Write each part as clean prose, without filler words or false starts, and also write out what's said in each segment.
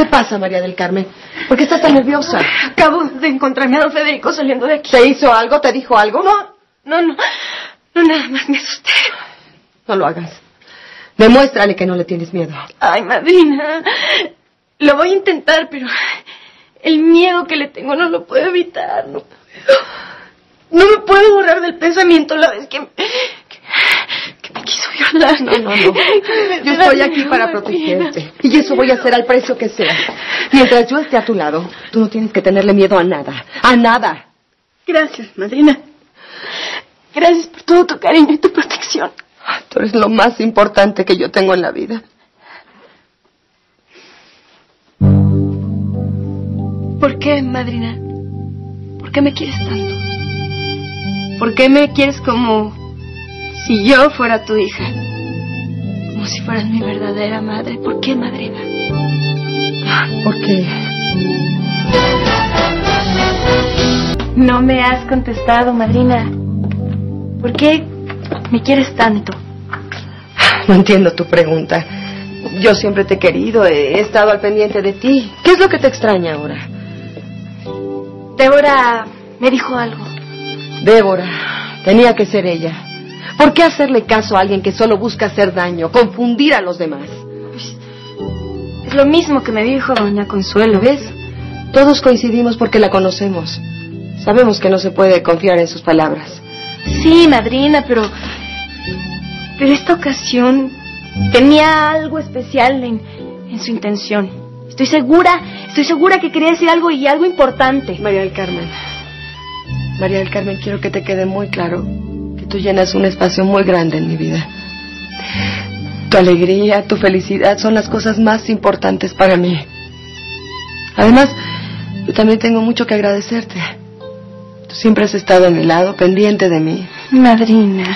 pasa, María del Carmen? ¿Por qué estás tan nerviosa? Acabo de encontrarme a don Federico saliendo de aquí. ¿Te hizo algo? ¿Te dijo algo? No, nada más me asusté. No lo hagas. Demuéstrale que no le tienes miedo. Ay, madrina, lo voy a intentar, pero el miedo que le tengo no lo puedo evitar, no puedo. No me puedo borrar del pensamiento la vez que me quiso violar. No. Yo estoy aquí para protegerte. Y eso voy a hacer al precio que sea. Mientras yo esté a tu lado, tú no tienes que tenerle miedo a nada. A nada. Gracias, madrina. Gracias por todo tu cariño y tu protección. Tú eres lo más importante que yo tengo en la vida. ¿Por qué, madrina? ¿Por qué me quieres tanto? ¿Por qué me quieres como si yo fuera tu hija? Como si fueras mi verdadera madre. ¿Por qué, madrina? Porque no me has contestado, madrina. ¿Por qué me quieres tanto? no entiendo tu pregunta. Yo siempre te he querido, he estado al pendiente de ti. ¿Qué es lo que te extraña ahora? Débora me dijo algo. Débora, tenía que ser ella. ¿Por qué hacerle caso a alguien que solo busca hacer daño, confundir a los demás? Pues, es lo mismo que me dijo doña Consuelo. ¿Ves? Todos coincidimos porque la conocemos. Sabemos que no se puede confiar en sus palabras. Sí, madrina, pero esta ocasión tenía algo especial en su intención. Estoy segura que quería decir algo y algo importante. María del Carmen, quiero que te quede muy claro que tú llenas un espacio muy grande en mi vida. Tu alegría, tu felicidad son las cosas más importantes para mí. Además, yo también tengo mucho que agradecerte. Tú siempre has estado a mi lado, pendiente de mí. Madrina,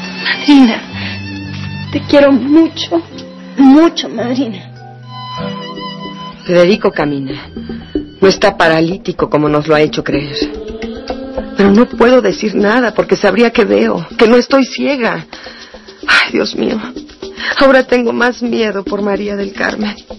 te quiero mucho, mucho, madrina. Federico camina. No está paralítico como nos lo ha hecho creer. Pero no puedo decir nada porque sabría que veo, que no estoy ciega. Ay, Dios mío. Ahora tengo más miedo por María del Carmen.